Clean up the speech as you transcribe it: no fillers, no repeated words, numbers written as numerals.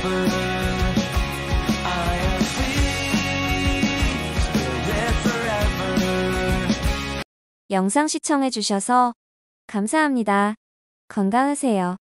forever. I am free to live forever. 영상 시청해주셔서 감사합니다. 건강하세요.